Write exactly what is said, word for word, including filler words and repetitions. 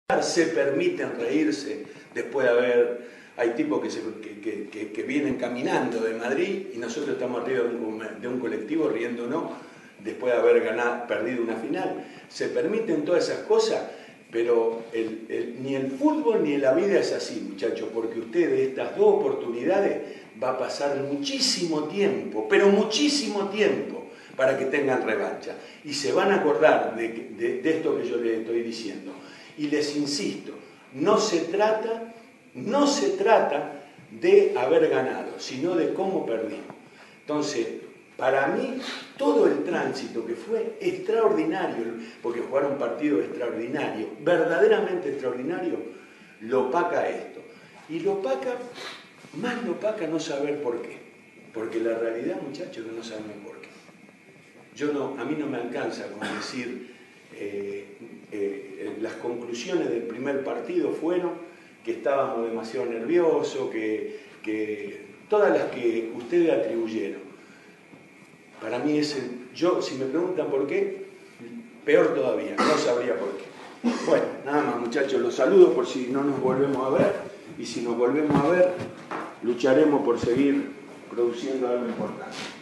se permiten reírse después de haber... Hay tipos que, se, que, que, que vienen caminando de Madrid y nosotros estamos arriba de un, de un colectivo riéndonos después de haber ganado, perdido una final. Se permiten todas esas cosas, pero el, el, ni el fútbol ni la vida es así, muchachos, porque usted de estas dos oportunidades va a pasar muchísimo tiempo, pero muchísimo tiempo, para que tengan revancha. Y se van a acordar de, de, de esto que yo les estoy diciendo. Y les insisto, no se trata, no se trata de haber ganado, sino de cómo perdimos. Entonces, para mí, todo el tránsito que fue extraordinario, porque jugaron un partido extraordinario, verdaderamente extraordinario, lo opaca esto. Y lo opaca, más lo opaca no saber por qué. Porque la realidad, muchachos, que no sabemos por qué. Yo no, a mí no me alcanza con decir, eh, eh, las conclusiones del primer partido fueron que estábamos demasiado nerviosos, que, que todas las que ustedes atribuyeron. Para mí es el, yo, si me preguntan por qué, peor todavía, no sabría por qué. Bueno, nada más, muchachos, los saludo por si no nos volvemos a ver, y si nos volvemos a ver, lucharemos por seguir produciendo algo importante.